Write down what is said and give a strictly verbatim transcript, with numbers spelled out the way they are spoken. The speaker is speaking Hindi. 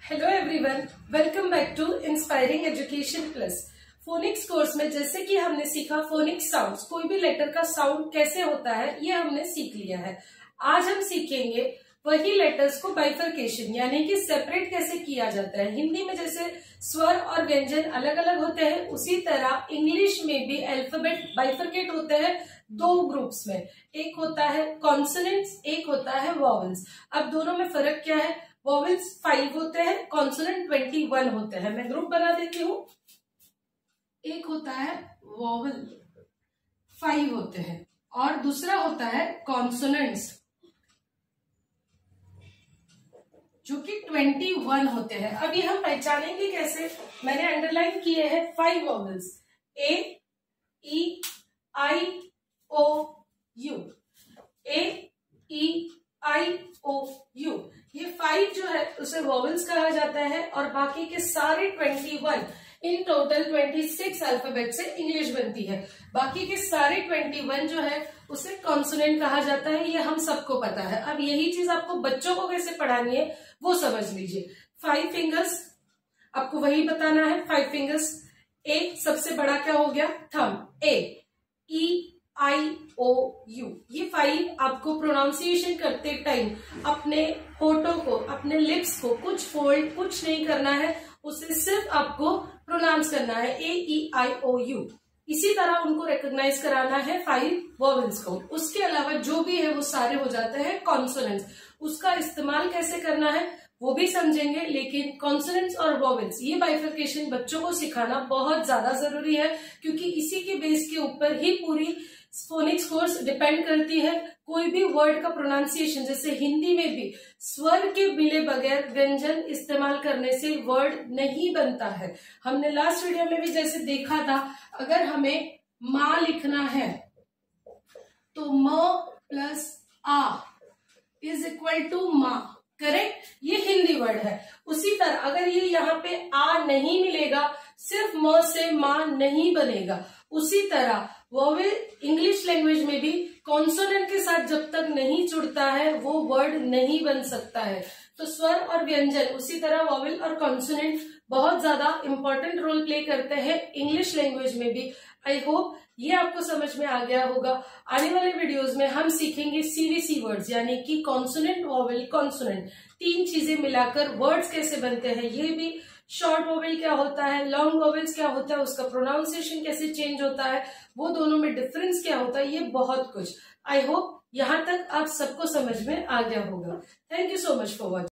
Hello everyone, welcome back to inspiring education plus. Phonics course में जैसे कि हमने सीखा फोनिक्स साउंड्स, कोई भी लेटर का साउंड कैसे होता है ये हमने सीख लिया है। आज हम सीखेंगे वही लेटर्स को बाइफरकेशन यानी कि सेपरेट कैसे किया जाता है। हिंदी में जैसे स्वर और व्यंजन अलग अलग होते हैं, उसी तरह इंग्लिश में भी अल्फाबेट बाइफरकेट होते हैं दो ग्रुप्स में। एक होता है कॉन्सोनेंट्स, एक होता है वॉवल्स। अब दोनों में फर्क क्या है? वॉवल्स फाइव होते हैं, कॉन्सोनेंट ट्वेंटी वन होते हैं। मैं ग्रुप बना देती हूँ। एक होता है वॉवल, फाइव होते हैं, और दूसरा होता है कॉन्सोनेंट्स जो कि ट्वेंटी वन होते हैं। अब ये हम पहचानेंगे कैसे? मैंने अंडरलाइन किए हैं five vowels, A, E, I, O, U, A, E, I, O, U. ये फाइव जो है उसे वॉवल्स कहा जाता है, और बाकी के सारे ट्वेंटी वन, इन टोटल ट्वेंटी सिक्स अल्फाबेट से इंग्लिश बनती है। बाकी के सारे ट्वेंटी वन जो है उसे कॉन्सोनेंट कहा जाता है। ये हम सबको पता है। अब यही चीज आपको बच्चों को कैसे पढ़ानी है वो समझ लीजिए। फाइव फिंगर्स आपको वही बताना है। फाइव फिंगर्स, ए सबसे बड़ा क्या हो गया? Thumb. A, E, I, O, U. ये फाइव आपको प्रोनाउंसिएशन करते टाइम अपने होठों को, अपने लिप्स को कुछ फोल्ड कुछ नहीं करना है, उसे सिर्फ आपको प्रोनाउंस करना है, ए, ई, आई, ओ, यू। इसी तरह उनको रिकॉग्नाइज कराना है फाइव वॉवल्स को। उसके अलावा जो भी है वो सारे हो जाते हैं कॉन्सोनेंट्स। उसका इस्तेमाल कैसे करना है वो भी समझेंगे, लेकिन कॉन्सोनेंट्स और वॉवल्स ये बाइफरकेशन बच्चों को सिखाना बहुत ज्यादा जरूरी है, क्योंकि इसी के बेस के ऊपर ही पूरी फोनिक्स कोर्स डिपेंड करती है। कोई भी वर्ड का प्रोनाउंसिएशन, जैसे हिंदी में भी स्वर के मिले बगैर व्यंजन इस्तेमाल करने से वर्ड नहीं बनता है। हमने लास्ट वीडियो में भी जैसे देखा था, अगर हमें माँ लिखना है तो म प्लस आ इज इक्वल टू माँ, करेक्ट? ये हिंदी वर्ड है। उसी तरह अगर ये यहाँ पे आ नहीं मिलेगा, सिर्फ म से माँ नहीं बनेगा। उसी तरह वॉवेल इंग्लिश लैंग्वेज में भी कॉन्सोनेंट के साथ जब तक नहीं जुड़ता है वो वर्ड नहीं बन सकता है। तो स्वर और व्यंजन, उसी तरह वॉवेल और कॉन्सोनेंट बहुत ज्यादा इंपॉर्टेंट रोल प्ले करते हैं इंग्लिश लैंग्वेज में भी। आई होप ये आपको समझ में आ गया होगा। आने वाले वीडियोस में हम सीखेंगे सीवीसी वर्ड्स, यानी कि कॉन्सोनेंट, वॉवेल, कॉन्सोनेंट, तीन चीजें मिलाकर वर्ड्स कैसे बनते हैं। ये भी शॉर्ट वॉवेल क्या होता है, लॉन्ग वॉवेल्स क्या होता है, उसका प्रोनाउंसिएशन कैसे चेंज होता है, वो दोनों में डिफरेंस क्या होता है, ये बहुत कुछ। आई होप यहाँ तक आप सबको समझ में आ गया होगा। Thank you so much for watching.